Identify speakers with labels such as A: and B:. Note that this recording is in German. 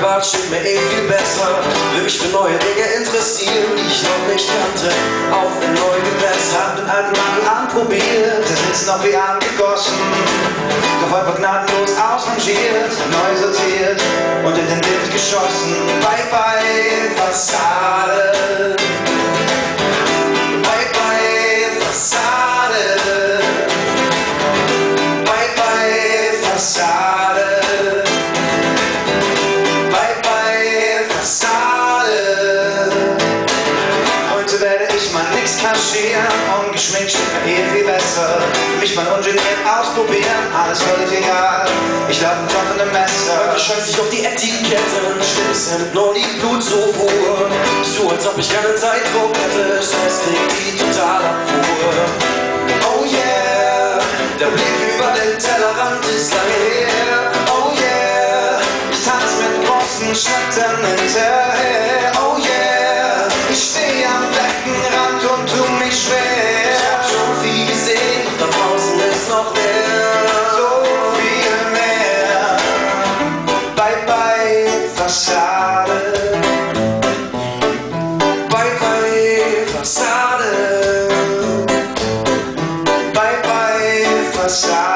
A: privat steht mir viel besser. Will mich für neue Dinge interessieren, die ich noch nicht kannte. Auf ein neue Gewässer, hab den alten Mangel anprobiert, der sitzt noch wie angegossen. Doch heute gnadenlos ausrangiert, neu sortiert und in den Wind geschossen. Bye bye Fassade, bye bye Fassade, bye bye Fassade, bye bye Fassade. Heute werde ich mal nix kaschieren, ungeschminkt steht mir viel besser. Mich mal ungeniert ausprobieren, alles völlig egal. Ich laufe mit offenem Messer. Ich scheiß nicht auf die Etiketten, stimmt's Hemd, nur die Blutzufuhr. So als ob ich keinen Zeitdruck hätte, Stress kriegt die Totalabfuhr. Oh yeah, der Blick über den Tellerrand ist lange her. Oh yeah, ich tanz mit großen Schritten hinterher. Oh yeah, ich steh am Beckenrand und tu mich schwer. Ich hab schon viel gesehen, doch da draußen ist noch mehr. So viel mehr. Bye bye Fassade, bye bye Fassade, bye bye Fassade.